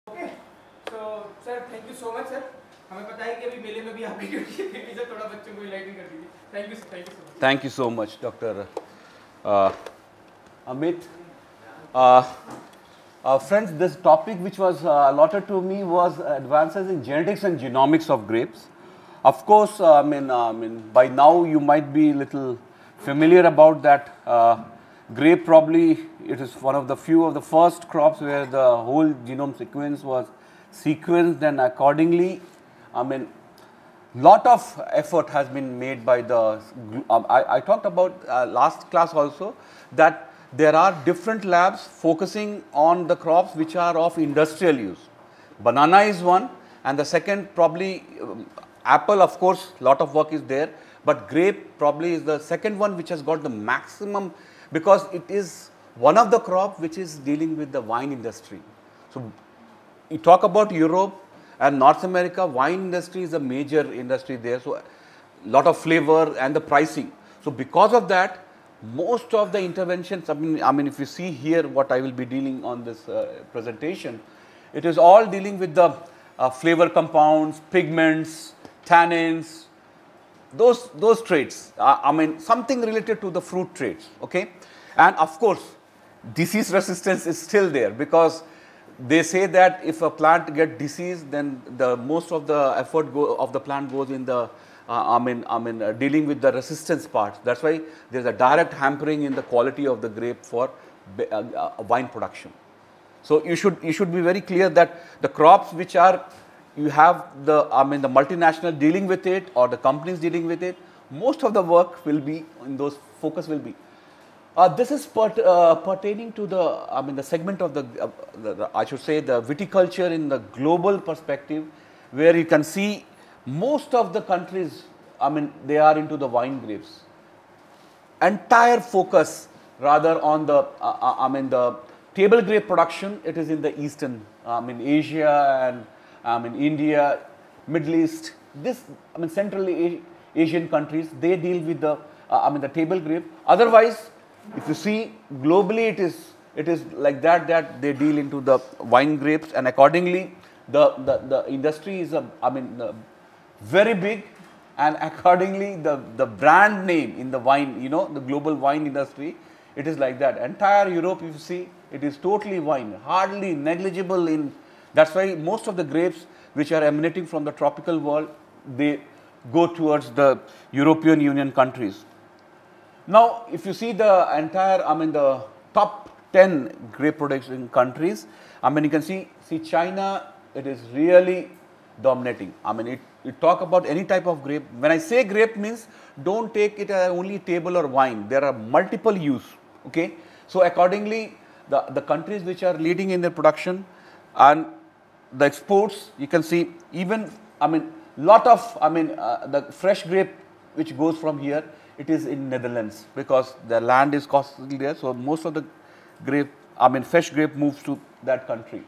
Okay so sir thank you so much sir हमें पता है कि अभी मेले में भी आपकी ड्यूटी है फिर भी सर थोड़ा बच्चों को इनलाइटन कर दीजिए thank you so much Thank you so much, Dr. Uh, Amit. Uh, Friends, this topic which was allotted to me was advances in genetics and genomics of grapes. Of course, by now you might be a little familiar about that. Grape probably it is one of the few of the first crops where the whole genome sequence was sequenced, and accordingly, lot of effort has been made by the, I talked about last class also that there are different labs focusing on the crops which are of industrial use. Banana is one, and the second probably apple, of course, lot of work is there, but grape probably is the second one which has got the maximum, because it is one of the crop which is dealing with the wine industry. So you talk about Europe and North America, wine industry is a major industry there. So lot of flavor and the pricing. So because of that, most of the interventions, I mean, if you see here what I will be dealing on this presentation, it is all dealing with the flavor compounds, pigments, tannins, those traits. Something related to the fruit traits. Okay, and of course, disease resistance is still there, because they say that if a plant get disease, then the most of the effort of the plant goes in the dealing with the resistance part. That's why there is a direct hampering in the quality of the grape for wine production. So you should be very clear that the crops which are, you have the the multinational dealing with it or the companies dealing with it, most of the work will be in those, focus will be. This is pertaining to the segment of I should say the viticulture in the global perspective, where you can see most of the countries, they are into the wine grapes. Entire focus rather on the, the table grape production, it is in the eastern, Asia and India, Middle East, this, Central Asian countries, they deal with the, the table grape. Otherwise, if you see globally, it is like that they deal into the wine grapes, and accordingly, the industry is very big, and accordingly the brand name in the wine, the global wine industry, it is like that. Entire Europe, if you see, it is totally wine, hardly negligible in. That's why most of the grapes which are emanating from the tropical world, they go towards the European Union countries. Now, if you see the entire, the top 10 grape producing countries, you can see China, it is really dominating. You talk about any type of grape. When I say grape means, don't take it as only table or wine. There are multiple use. Okay. So accordingly, the countries which are leading in their production and the exports, you can see even, lot of, the fresh grape which goes from here, it is in Netherlands, because the land is costly there. So most of the grape, fresh grape moves to that country.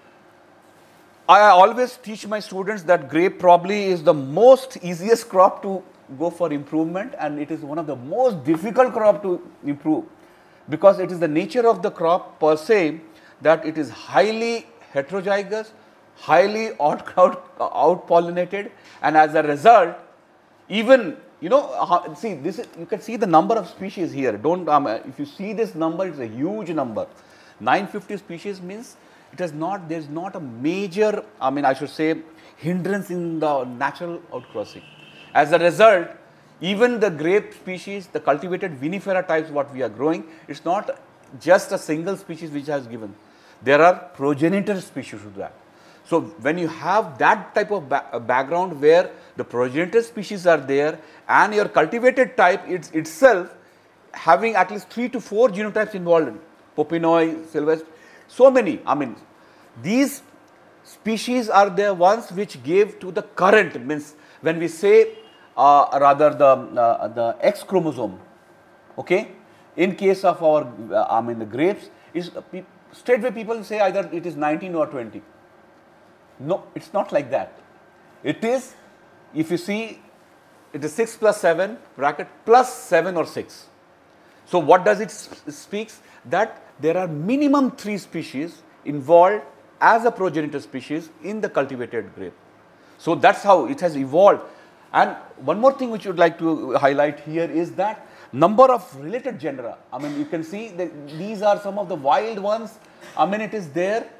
I always teach my students that grape probably is the most easiest crop to go for improvement, and it is one of the most difficult crop to improve, because it is the nature of the crop per se that it is highly heterozygous, highly out-pollinated, and as a result, even, see this is, you can see the number of species here. Don't, if you see this number, it's a huge number. 950 species means it is not, there is not a major, I should say, hindrance in the natural outcrossing. As a result, even the grape species, the cultivated vinifera types what we are growing, it's not just a single species which has given. There are progenitor species to that. So when you have that type of background where the progenitor species are there, and your cultivated type itself having at least 3 to 4 genotypes involved in Popinoi, Sylvester, so many, these species are the ones which gave to the current, means when we say rather the X chromosome, okay, in case of our, the grapes, is straightway people say either it is 19 or 20. No, it's not like that. It is, if you see, it is 6 plus 7 bracket plus 7 or 6. So what does it speaks? That there are minimum 3 species involved as a progenitor species in the cultivated grape. So that's how it has evolved. And one more thing which you would like to highlight here is that number of related genera. I mean, you can see that these are some of the wild ones. I mean, it is there.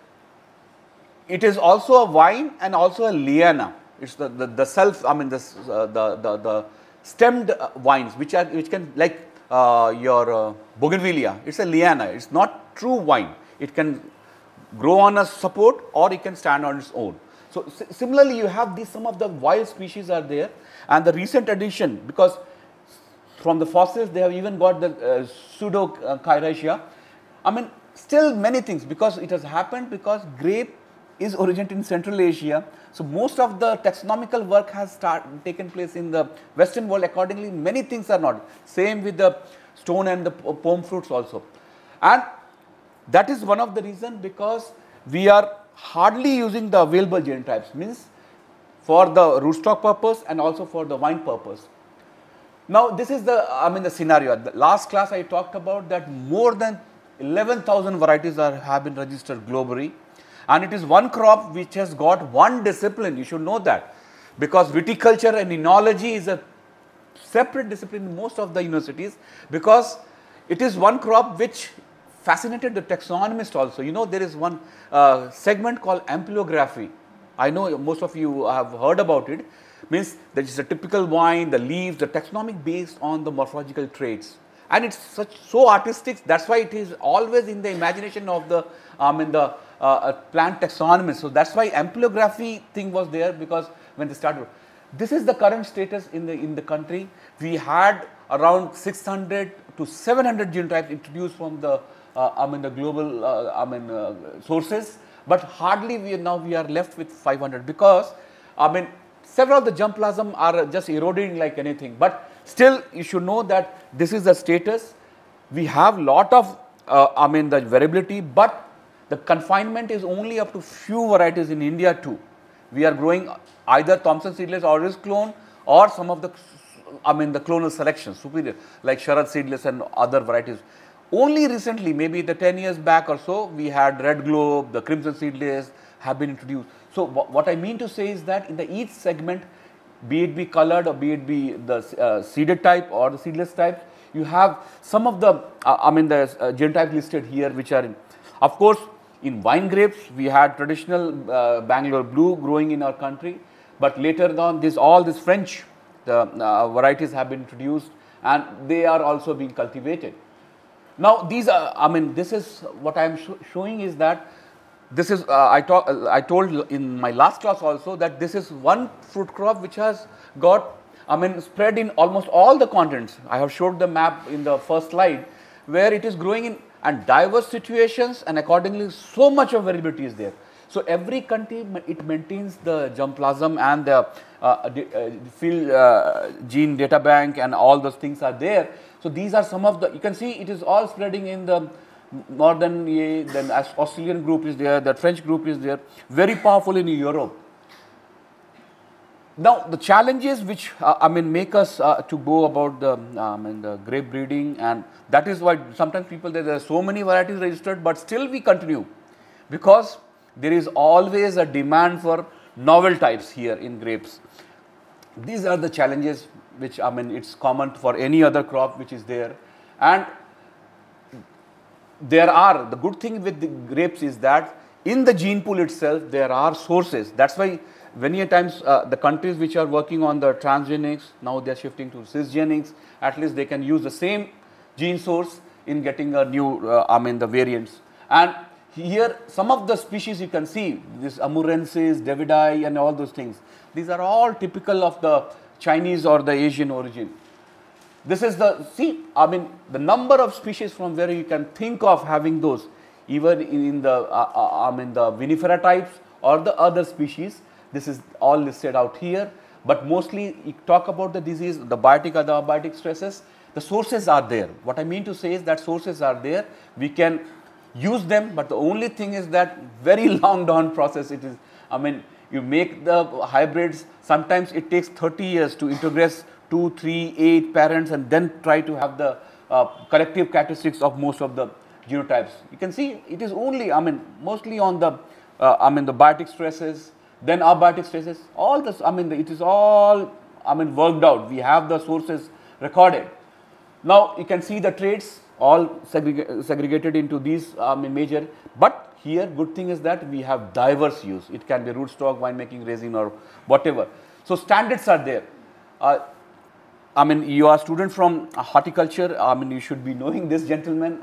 It is also a vine and also a liana. It's the self. I mean, the stemmed vines which can like your bougainvillea. It's a liana. It's not true vine. It can grow on a support or it can stand on its own. So similarly, you have some of the wild species are there, and the recent addition, because from the fossils they have even got the pseudo Chiracea. I mean, still many things, because it has happened because grape is originated in Central Asia. So most of the taxonomical work has taken place in the Western world. Accordingly, many things are not. Same with the stone and the palm fruits also. And that is one of the reasons, because we are hardly using the available genotypes, means for the rootstock purpose and also for the vine purpose. Now this is the scenario. The last class I talked about that more than 11,000 varieties have been registered globally, and it is one crop which has got one discipline. You should know that, because viticulture and enology is a separate discipline in most of the universities, because it is one crop which fascinated the taxonomist also. You know, there is one segment called ampelography. I know most of you have heard about it. Means that is a typical vine, the leaves, the taxonomic based on the morphological traits, and it's so artistic. That's why it is always in the imagination of the plant taxonomist. So that's why ampelography thing was there, because when they started. This is the current status in the country. We had around 600 to 700 genotypes introduced from the the global sources, but hardly we are left with 500, because several of the germplasm are just eroding like anything. But still, you should know that this is the status. We have lot of the variability, but the confinement is only up to few varieties in India too. We are growing either Thompson seedless Oris clone, or some of the the clonal selections superior, like Sharad seedless and other varieties. Only recently, maybe the 10 years back or so, we had Red Globe, the Crimson seedless have been introduced. So what I mean to say is that in each segment, be it be colored or be it be the seeded type or the seedless type, you have some of the genotype listed here, which are in. Of course, in wine grapes, we had traditional Bangalore Blue growing in our country, but later on, all these French varieties have been introduced, and they are also being cultivated. Now these are, this is what I am showing is that this is, I told in my last class also that this is one fruit crop which has got, spread in almost all the continents. I have showed the map in the first slide, where it is growing in and diverse situations, and accordingly so much of variability is there. So every country, it maintains the germplasm and the field gene data bank, and all those things are there. So these are some of the, you can see it is all spreading in the northern, then Australian group is there, the French group is there, very powerful in Europe. Now the challenges which make us to go about the grape breeding, and that is why sometimes people, there are so many varieties registered, but still we continue, because there is always a demand for novel types here in grapes. These are the challenges which it's common for any other crop which is there. And there are, the good thing with the grapes is that in the gene pool itself there are sources. That's why many times the countries which are working on the transgenics, now they are shifting to cisgenics. At least they can use the same gene source in getting a new the variants. And here some of the species you can see, this Amurensis, Davidi and all those things, these are all typical of the Chinese or the Asian origin. This is the, the number of species from where you can think of having those, even in the the vinifera types or the other species. This is all listed out here, but mostly you talk about the disease, the biotic or the abiotic stresses, the sources are there. What I mean to say is that sources are there, we can use them, but the only thing is that very long down process it is. You make the hybrids, sometimes it takes 30 years to integrate 2, 3, 8 parents, and then try to have the collective characteristics of most of the genotypes. You can see it is only, mostly on the I mean the biotic stresses, then abiotic stresses, all this, I mean it is all, I mean worked out. We have the sources recorded. Now you can see the traits all segregated into these major, but here good thing is that we have diverse use. It can be rootstock, winemaking, resin or whatever. So standards are there. I mean you are a student from horticulture, I mean you should be knowing this gentleman.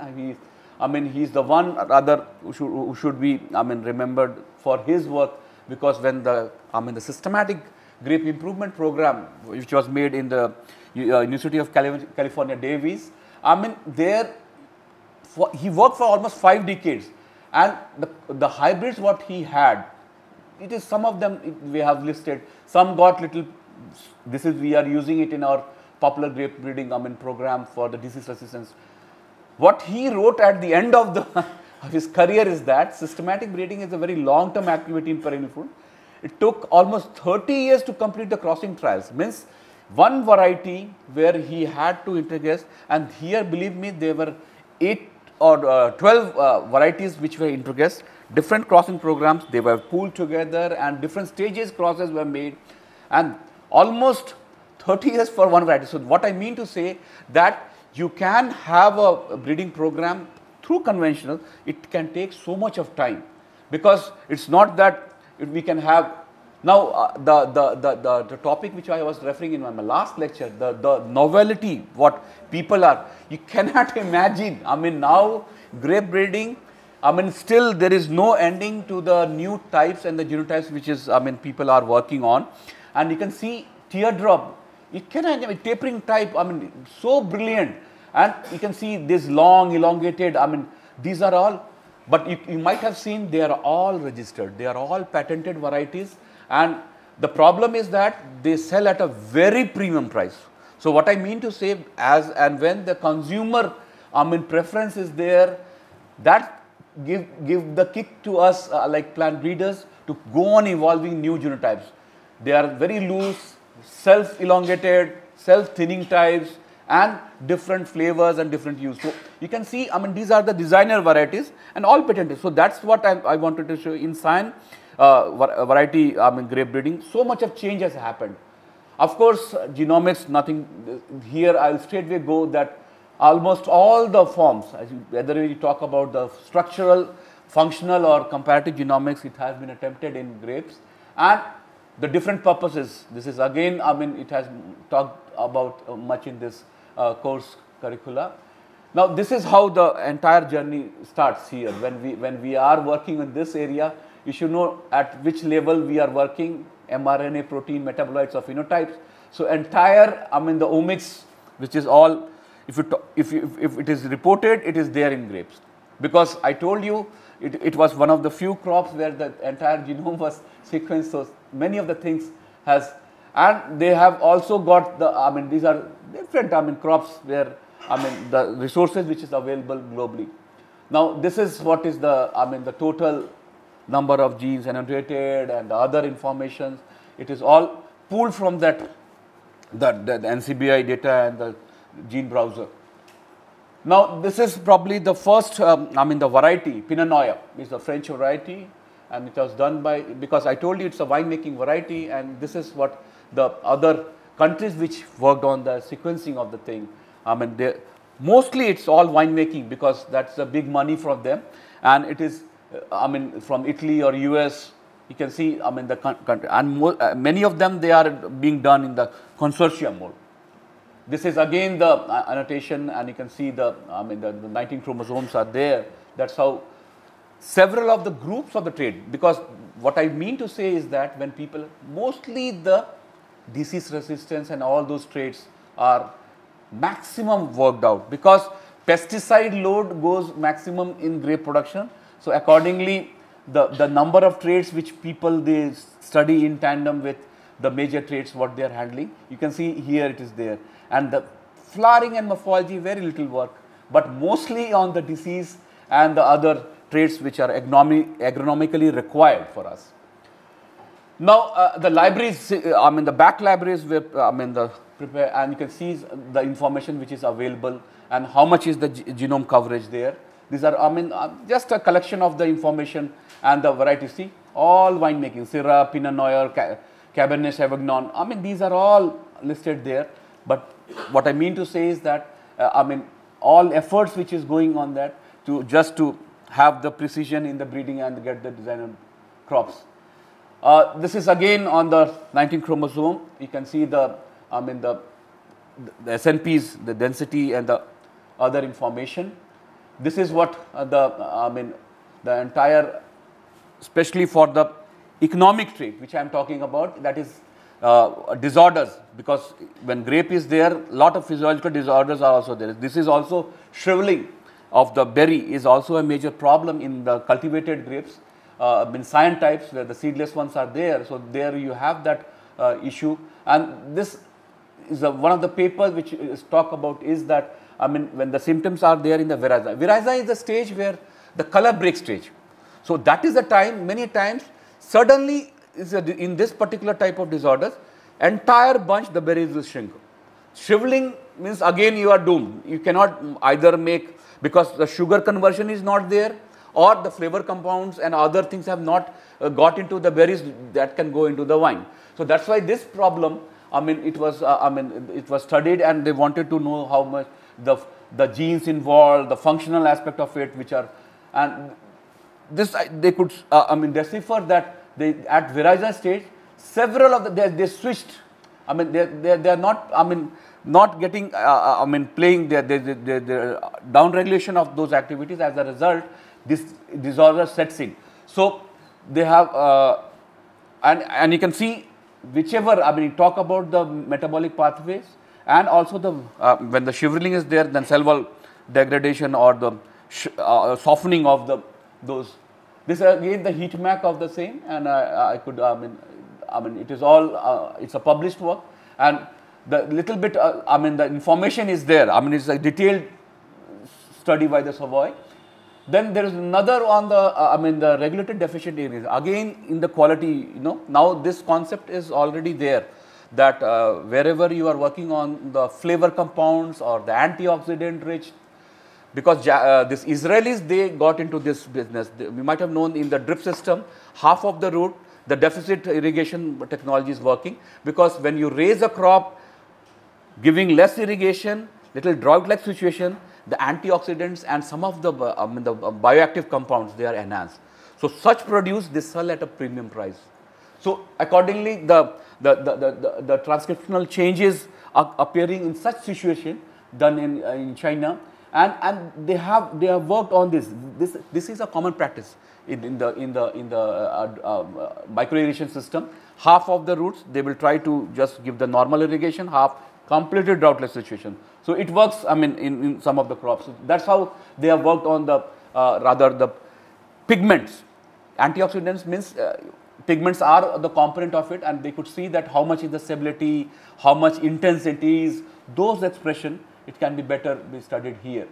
He is the one rather who should be, I mean remembered for his work, because when the systematic grape improvement program which was made in the University of California, Davis, I mean there he worked for almost 5 decades, and the hybrids what he had, it is some of them we have listed, some got little, this is we are using it in our popular grape breeding program for the disease resistance. What he wrote at the end of his career is that systematic breeding is a very long term activity in perennial fruit. It took almost 30 years to complete the crossing trials, means one variety where he had to integrate, and here believe me there were 8 or 12 varieties which were integrated, different crossing programs, they were pooled together and different stages crosses were made, and almost 30 years for one variety. So what I mean to say that you can have a breeding program through conventional, it can take so much of time, because it's not that we can have. Now the topic which I was referring in my last lecture, the novelty what people are, you cannot imagine. I mean now grape breeding, I mean still there is no ending to the new types and the genotypes which is, I mean people are working on, and you can see teardrop, it cannot, I mean, tapering type, I mean so brilliant, and you can see this long elongated, I mean these are all, but you might have seen they are all registered, they are all patented varieties, and the problem is that they sell at a very premium price. So what I mean to say, as and when the consumer, I mean preference is there, that give the kick to us like plant breeders to go on evolving new genotypes. They are very loose, self elongated, self thinning types, and different flavors and different use. So you can see, I mean these are the designer varieties and all patented. So that's what I wanted to show in Sion variety, I mean grape breeding. So much of change has happened. Of course genomics, nothing here, I will straightway go that almost all the forms, whether we talk about the structural, functional or comparative genomics, it has been attempted in grapes, and the different purposes. This is again, I mean it has talked about much in this course curricula. Now this is how the entire journey starts here. When we are working in this area, you should know at which level we are working, mRNA, protein, metabolites or phenotypes. So entire, I mean the omics, which is all, if it is reported, it is there in grapes, because I told you it was one of the few crops where the entire genome was sequenced. So many of the things has, and they have also got the, I mean these are different, I mean crops where, I mean the resources which is available globally. Now this is what is the, I mean the total number of genes annotated and the other information. It is all pulled from that the NCBI data and the gene browser. Now this is probably the first, I mean the variety, Pinot Noir is a French variety, and it was done by, because I told you it's a winemaking variety, and this is what the other countries which worked on the sequencing of the thing, I mean they, mostly it's all winemaking, because that's the big money from them, and it is, I mean from Italy or US, you can see, I mean the country, and many of them they are being done in the consortium mode. This is again the annotation, and you can see the, I mean the 19 chromosomes are there. That's how several of the groups of the trait, because what I mean to say is that when people, mostly the disease resistance and all those traits are maximum worked out, because pesticide load goes maximum in grape production. So accordingly the number of traits which people they study in tandem with the major traits what they are handling, you can see here it is there, and the flowering and morphology very little work, but mostly on the disease and the other traits which are agronomically required for us. Now the libraries, I mean the back libraries were, I mean the prepare, and you can see the information which is available and how much is the genome coverage there. These are, I mean, just a collection of the information and the variety. See, all winemaking, Syrah, Pinot Noir, Cabernet Sauvignon. I mean, these are all listed there. But what I mean to say is that, I mean, all efforts which is going on that to just to have the precision in the breeding and get the designer crops. This is again on the 19 chromosome. You can see the, I mean, the SNPs, the density and the other information. This is what I mean, the entire, especially for the economic trait, which I am talking about, that is disorders, because when grape is there, lot of physiological disorders are also there. This is also shriveling of the berry is also a major problem in the cultivated grapes. In cyan types where the seedless ones are there, so there you have that issue. And this is one of the papers which is talk about is that, I mean, when the symptoms are there in the viriza. Viriza is the stage where the color break stage. So that is the time, many times, suddenly is in this particular type of disorders, entire bunch the berries will shrink. Shriveling means again you are doomed. You cannot either make, because the sugar conversion is not there, or the flavor compounds and other things have not got into the berries that can go into the wine. So that's why this problem, I mean, it was studied, and they wanted to know how much the genes involved, the functional aspect of it, which are, and this they could I mean, decipher that they at viriza stage several of the they switched. I mean, they are not, I mean, not getting I mean, playing their down regulation of those activities. As a result, this disorder sets in. So they have and you can see whichever, I mean, talk about the metabolic pathways, and also the when the shriveling is there, then cell wall degradation or the softening of those. This again the heat map of the same, and I could, I mean, it is all it's a published work, and the little bit I mean, the information is there. I mean, it's a detailed study by the Savoy. Then there is another on the I mean, the regulated deficient areas, again in the quality, you know. Now this concept is already there, that wherever you are working on the flavor compounds or the antioxidant rich, because this Israelis, they got into this business. We might have known in the drip system, half of the root, the deficit irrigation technology is working, because when you raise a crop giving less irrigation, little drought-like situation, the antioxidants and some of the, I mean, the bioactive compounds, they are enhanced. So such produce they sell at a premium price. So accordingly, the transcriptional changes are appearing in such situation done in China, and they have worked on this. This is a common practice in the micro irrigation system. Half of the roots they will try to just give the normal irrigation, half completely droughtless situation. So it works, I mean, in some of the crops. So that's how they have worked on the rather the pigments. Antioxidants means pigments are the component of it, and they could see that how much is the stability, how much intensity is, those expression, it can be better be studied here.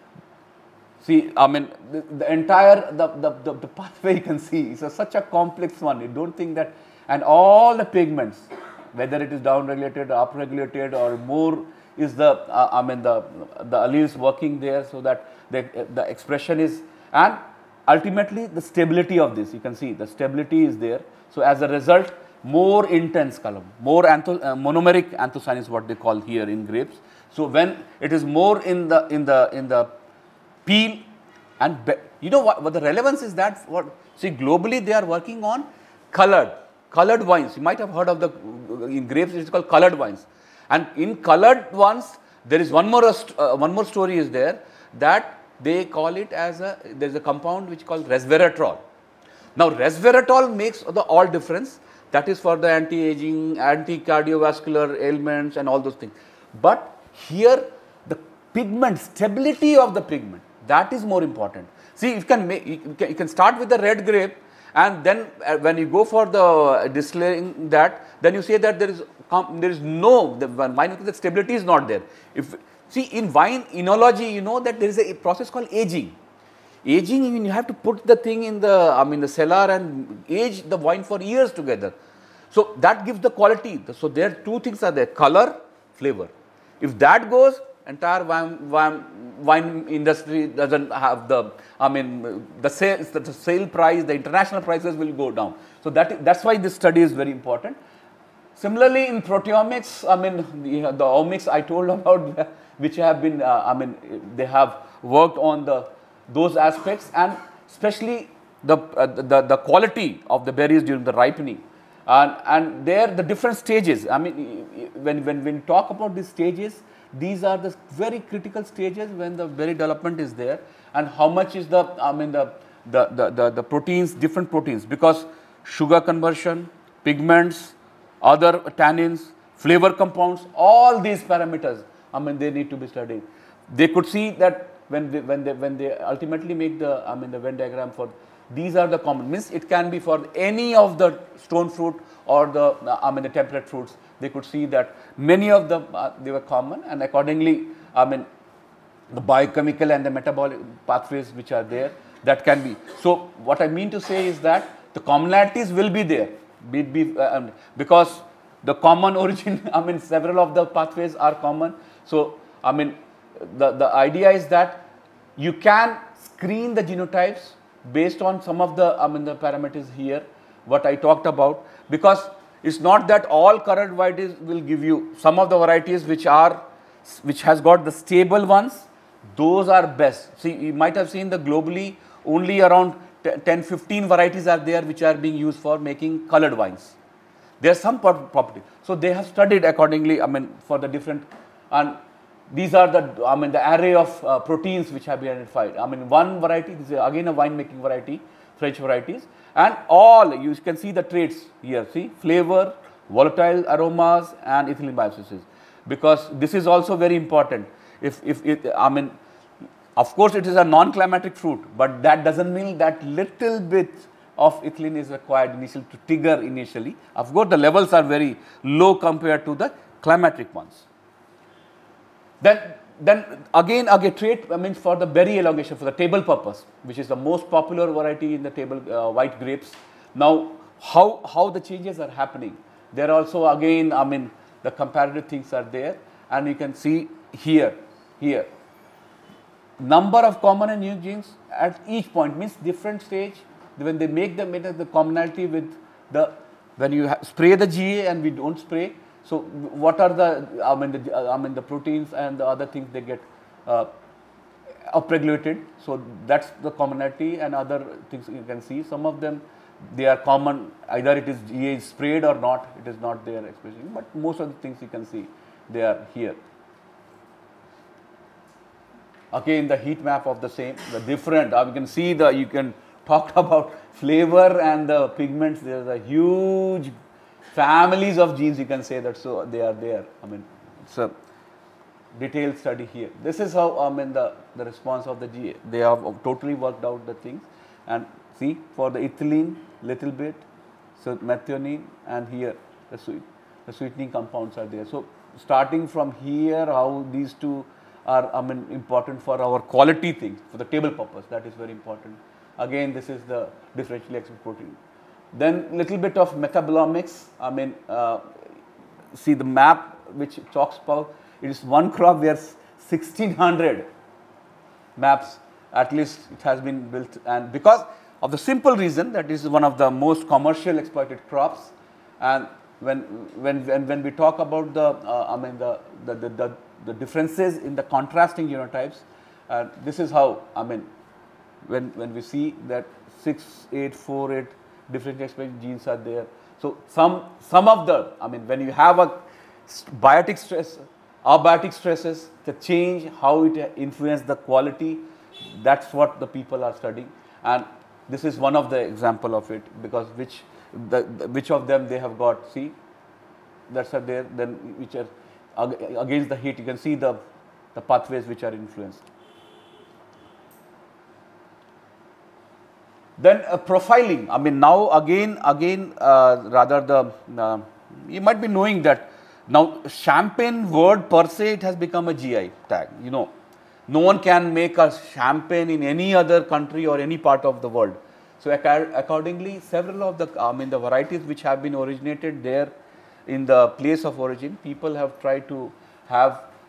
See, I mean, the entire the pathway you can see is such a complex one. You don't think that, and all the pigments, whether it is down regulated, up regulated, or more is the I mean, the alleles working there, so that the expression is, and ultimately the stability of this, you can see the stability is there. So as a result, more intense color, more monomeric anthocyanins, what they call here in grapes. So when it is more in the peel, and you know what the relevance is, that what, see, globally they are working on colored wines. You might have heard of the in grapes it is called colored wines, and in colored ones there is one more story is there, that they call it as there is a compound which is called resveratrol. Now resveratrol makes all difference. That is for the anti-aging, anti-cardiovascular ailments and all those things. But here the pigment, stability of the pigment, that is more important. See, you can start with the red grape, and then when you go for the distilling that, then you say that there is no, the stability is not there. See, in wine enology, you know that there is a process called aging. Aging, you have to put the thing in the cellar and age the wine for years together. So that gives the quality. So there two things are there: color, flavor. If that goes, entire wine industry doesn't have the, I mean, the sale price, the international prices will go down. So that's why this study is very important. Similarly, in proteomics, I mean, the omics I told about, which have been, I mean, they have worked on those aspects, and especially the quality of the berries during the ripening, and there the different stages. I mean, when we talk about these stages, these are the very critical stages when the berry development is there, and how much is the, I mean, the proteins, different proteins, because sugar conversion, pigments, other tannins, flavor compounds, all these parameters, I mean, they need to be studied. They could see that when they ultimately make the, I mean, the Venn diagram for, these are the common, means it can be for any of the stone fruit or the, I mean, the temperate fruits. They could see that many of them, they were common, and accordingly, I mean, the biochemical and the metabolic pathways which are there, that can be. So what I mean to say is that the commonalities will be there, because the common origin, I mean, several of the pathways are common. So I mean, the idea is that you can screen the genotypes based on some of the, I mean, the parameters here, what I talked about, because it's not that all current varieties will give you. Some of the varieties which has got the stable ones, those are best. See, you might have seen the globally only around 10-15 varieties are there which are being used for making colored wines. There are some property. So they have studied accordingly, I mean, for the different, and these are the, I mean, the array of proteins which have been identified. I mean, one variety, this is again a wine making variety, French varieties, and all, you can see the traits here, see, flavor, volatile aromas, and ethylene biosynthesis, because this is also very important. If it, I mean, of course it is a non-climatic fruit, but that doesn't mean that little bit of ethylene is required initially to trigger initially. Of course, the levels are very low compared to the climatic ones. Then again a trait, I mean, for the berry elongation, for the table purpose, which is the most popular variety in the table, white grapes. Now, how the changes are happening? There also again, I mean, the comparative things are there, and you can see here, number of common and new genes at each point, means different stage. When they make the commonality with the, when you spray the GA and we don't spray, so what are the, I mean, the proteins and the other things they get upregulated. So that's the commonality, and other things you can see. Some of them, they are common, either it is GA is sprayed or not, it is not there expression, but most of the things you can see, they are here. Again, the heat map of the same, the different, you can see you can talk about flavor and the pigments. There is a huge families of genes, you can say that, so they are there. I mean, it's a detailed study here. This is how, I mean, the response of the GA. They have totally worked out the things, and see, for the ethylene, little bit, so methionine, and here the sweetening compounds are there. So starting from here, how these two are, I mean, important for our quality things, for the table purpose, that is very important. Again, this is the differentially active protein. Then little bit of metabolomics. I mean, see the map which talks about, it is one crop where 1600 maps at least it has been built, and because of the simple reason that is one of the most commercial exploited crops. And when we talk about the I mean, the differences in the contrasting genotypes, this is how, I mean, when we see that 6, 8, 4, 8 different expression genes are there. So some of the, I mean, when you have a biotic stress, abiotic stresses, the change, how it influences the quality, that's what the people are studying. And this is one of the example of it, because which of them they have got, see, that's are there, then which are against the heat, you can see the pathways which are influenced. Then profiling, I mean, now again rather you might be knowing that now champagne word per se, it has become a GI tag, you know. No one can make a champagne in any other country or any part of the world. So accordingly, several of the, I mean, the varieties which have been originated there in the place of origin, people have tried to have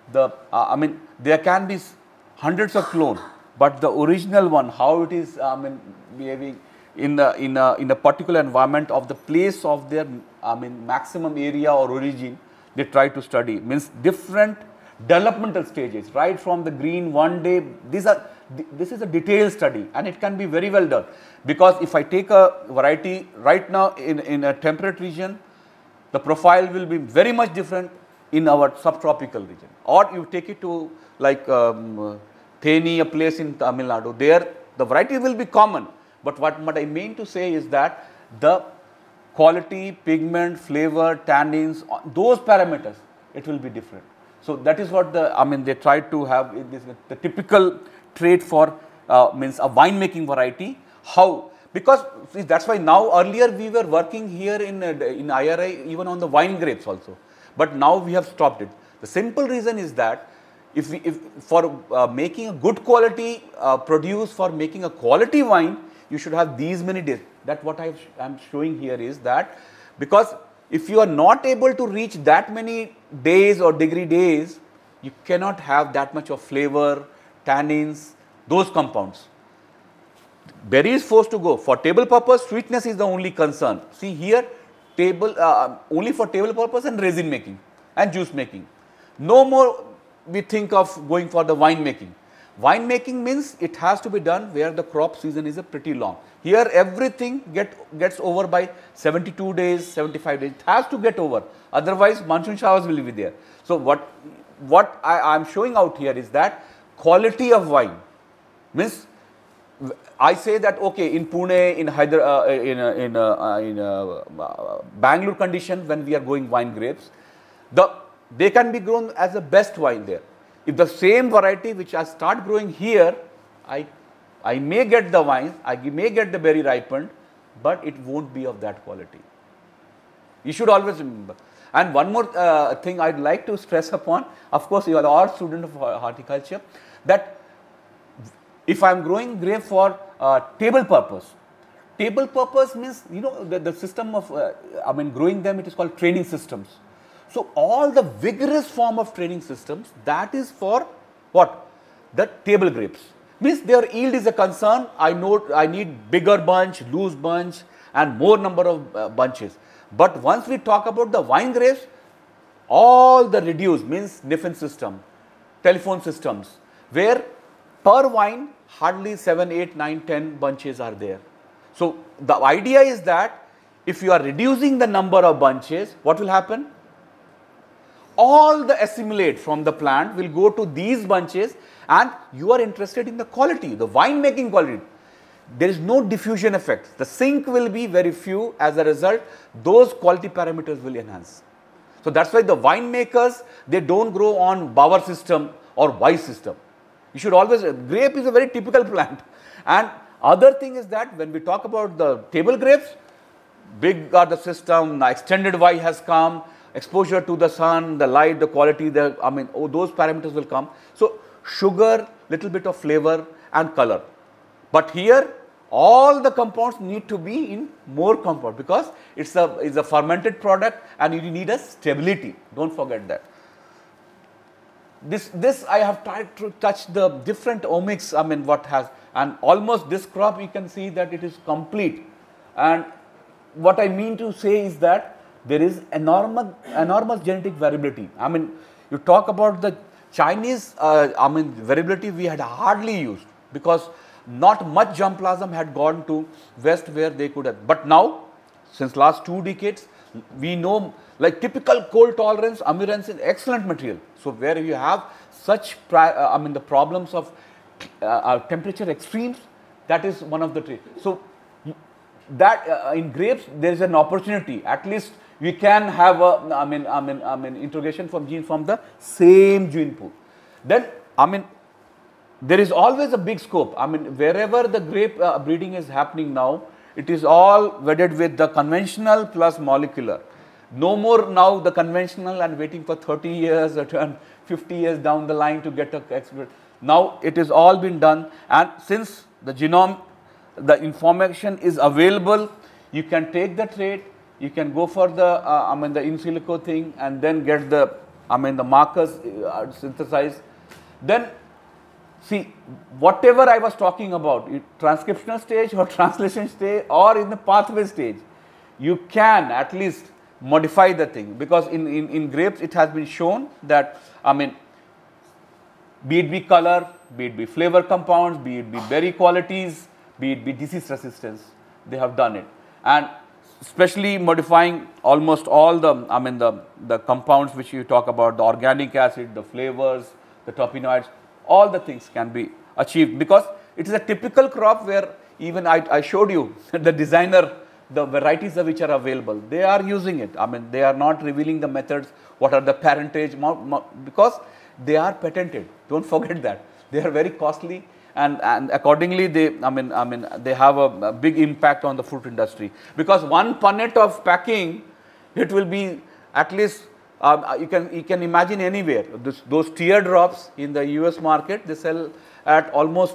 I mean, there can be hundreds of clone, but the original one, how it is, I mean, behaving in a particular environment of the place of their, I mean, maximum area or origin, they try to study. Means different developmental stages, right from the green one day. This is a detailed study, and it can be very well done, because if I take a variety right now in a temperate region, the profile will be very much different in our subtropical region. Or you take it to like Theni, a place in Tamil Nadu, there the variety will be common, but what I mean to say is that the quality, pigment, flavor, tannins, those parameters, it will be different. So that is what they try to have this, the typical trait for means a winemaking variety. How? Because see, that's why now earlier we were working here in IRI even on the wine grapes also, but now we have stopped it. The simple reason is that if for making a good quality produce, for making a quality wine, you should have these many days. That what I am showing here is that, because if you are not able to reach that many days or degree days, you cannot have that much of flavor, tannins, those compounds. Berry is forced to go. For table purpose, sweetness is the only concern. See here, only for table purpose and resin making and juice making. No more we think of going for the wine making. Wine making means it has to be done where the crop season is pretty long. Here everything gets over by 72 days, 75 days. It has to get over. Otherwise, monsoon showers will be there. So what I am showing out here is that quality of wine means, I say that okay, in Pune, in Bangalore condition, when we are growing wine grapes, they can be grown as the best wine there. If the same variety which I start growing here, I may get the wine, I may get the berry ripened, but it won't be of that quality. You should always remember. And one more thing I'd like to stress upon, of course you are all students of horticulture, that if I am growing grape for table purpose means, you know, the system of, growing them, it is called training systems. So all the vigorous form of training systems, that is for what? The table grapes. Means their yield is a concern. I know I need bigger bunch, loose bunch, and more number of bunches. But once we talk about the wine grapes, all the reduced means Niffen system, telephone systems, where per wine hardly 7, 8, 9, 10 bunches are there. So the idea is that if you are reducing the number of bunches, what will happen? All the assimilate from the plant will go to these bunches, and you are interested in the quality, the wine making quality. There is no diffusion effect. The sink will be very few. As a result, those quality parameters will enhance. So that's why the winemakers, they don't grow on Bauer system or Weiss system. You should always, grape is a very typical plant. And other thing is that when we talk about the table grapes, big are the system, extended Y has come, exposure to the sun, the light, the quality, those parameters will come. So sugar, little bit of flavor and color. But here, all the compounds need to be in more compound, because it's a fermented product and you need a stability. Don't forget that. This I have tried to touch the different omics, and almost this crop you can see that it is complete. And what I mean to say is that there is enormous genetic variability. You talk about the Chinese, variability we had hardly used, because not much germplasm had gone to West where they could have. But now, since last 2 decades, we know like typical cold tolerance, Amiranth is excellent material. So where you have such, the problems of temperature extremes, that is one of the traits. So that in grapes there is an opportunity. At least we can have a integration from genes from the same gene pool. Then there is always a big scope. Wherever the grape breeding is happening now, it is all wedded with the conventional plus molecular. No more now the conventional and waiting for 30 years or 50 years down the line to get a expert. Now it is all been done, and since the genome, the information is available, you can take the trait, you can go for the the in silico thing and then get the I mean the markers are synthesized. Then see, whatever I was talking about, transcriptional stage or translation stage or in the pathway stage, you can at least modify the thing, because in grapes it has been shown that, I mean, be it be color, be it be flavor compounds, be it be berry qualities, be it be disease resistance, they have done it. And especially modifying almost all the, I mean the compounds which you talk about, the organic acid, the flavors, the terpenoids, all the things can be achieved, because it is a typical crop where even I showed you the designer, the varieties of which are available, they are using it. I mean, they are not revealing the methods, what are the parentage, because they are patented. Don't forget that. They are very costly, and accordingly they, I mean they have a big impact on the fruit industry, because one punnet of packing, it will be at least, you can imagine anywhere. Those teardrops in the US market, they sell at almost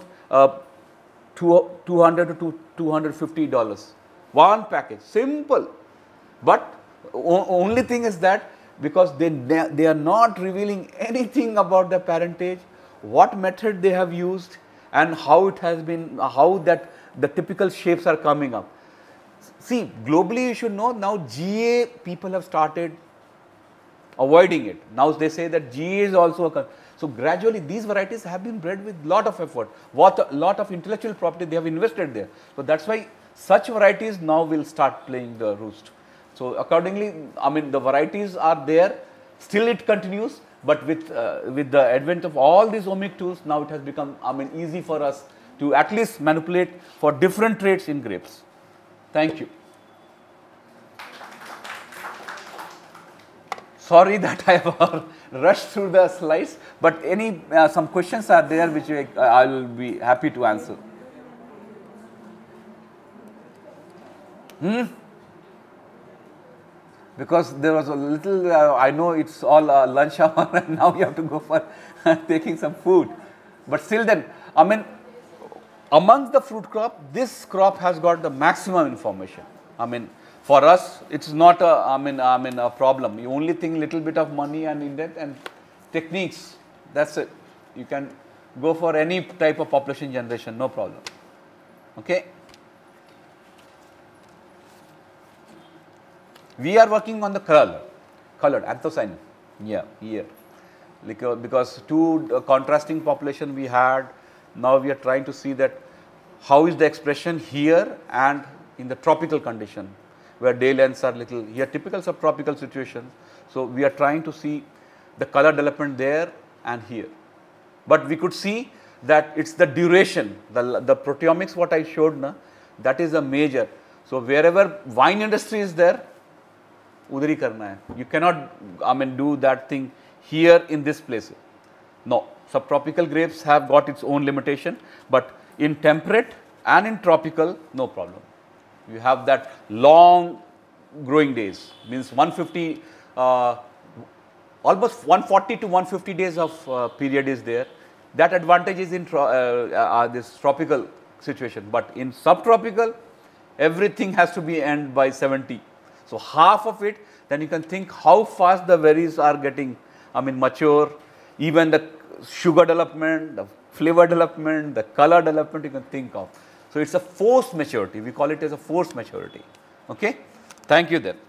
$200 to $250. One package, simple. But only thing is that because they are not revealing anything about the parentage, what method they have used, and how it has been, how that the typical shapes are coming up. See, globally you should know now GA people have started avoiding it. Now they say that GA is also a, so gradually these varieties have been bred with lot of effort, lot of intellectual property they have invested there. So that's why such varieties now will start playing the roost. So accordingly, I mean the varieties are there, still it continues, but with the advent of all these omic tools, now it has become, I mean, easy for us to at least manipulate for different traits in grapes. Thank you. Sorry that I have rushed through the slides, but any some questions are there which I will be happy to answer. Because there was a little, I know it's all lunch hour and now you have to go for taking some food. But still then, I mean, amongst the fruit crop, this crop has got the maximum information. I mean, for us, it's not a, I mean a problem. You only think little bit of money and indent and techniques, that's it. You can go for any type of population generation, no problem. Okay. We are working on the colored anthocyanin, yeah, here. Because two contrasting population we had, now we are trying to see that how is the expression here and in the tropical condition, where day lengths are little, here typical subtropical situation. So we are trying to see the color development there and here. But we could see that it's the duration, the proteomics what I showed na, that is a major. So wherever wine industry is there, udhari karna hai. You cannot, I mean, do that thing here in this place. No, subtropical grapes have got its own limitation, but in temperate and in tropical, no problem. You have that long growing days, means 150, almost 140 to 150 days of period is there. That advantage is in this tropical situation, but in subtropical, everything has to be end by 70. So half of it, then you can think how fast the berries are getting, I mean, mature, even the sugar development, the flavor development, the color development you can think of. So it's a forced maturity. We call it as a forced maturity. Okay. Thank you then.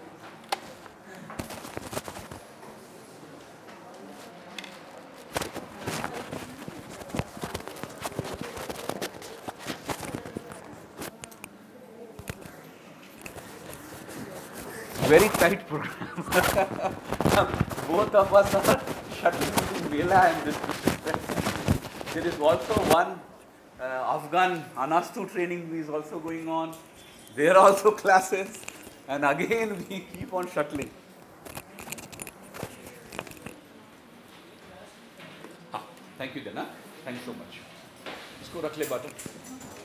Very tight program. Both of us are shuttling between Mela and this. There is also one Afghan Anastu training is also going on. There are also classes, and again we keep on shuttling. Thank you then. Thank you so much. Isko rakh le button.